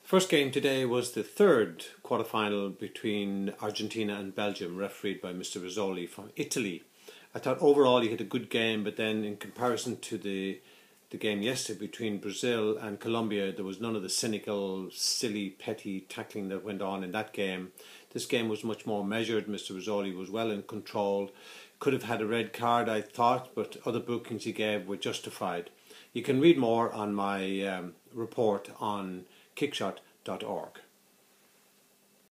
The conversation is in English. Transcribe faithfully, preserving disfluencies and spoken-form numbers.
First game today was the third quarter-final between Argentina and Belgium, refereed by Mister Rizzoli from Italy. I thought overall he had a good game, but then in comparison to the the game yesterday between Brazil and Colombia, there was none of the cynical, silly, petty tackling that went on in that game. This game was much more measured. Mister Rizzoli was well in control. Could have had a red card, I thought, but other bookings he gave were justified. You can read more on my um, report on kickshot dot org.